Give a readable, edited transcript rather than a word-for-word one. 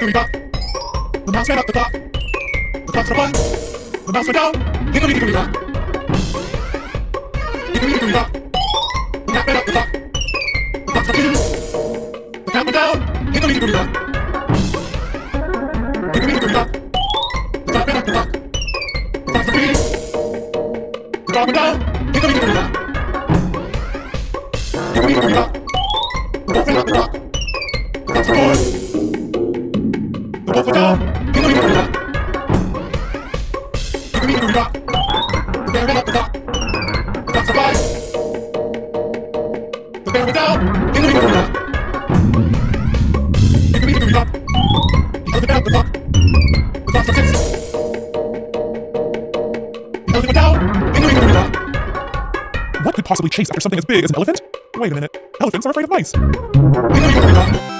The mouse ran up the clock. The clock struck one. The mouse went down. Giggly-giggly-dock. Giggly-giggly-dock. The cat ran up the clock. The clock struck two. The cat went down. Giggly-giggly-dock. Giggly-giggly-dock. The clock ran up the clock. The clock struck three. The dog went down. Giggly-giggly-dock. Giggly-giggly-dock. The wolf ran up the clock. The clock struck four. The wolf went down. Giggly-giggly-dock. Giggly-giggly-dock. The bear ran up the clock. The clock struck five. The bear went down. Giggly-giggly-dock. Giggly-giggly-dock. The elephant ran up the clock. The clock struck six. The elephant went down. Giggly-giggly-dock. What could possibly chase after something as big as an elephant? Wait a minute. Elephants are afraid of mice. Giggly-giggly-dock.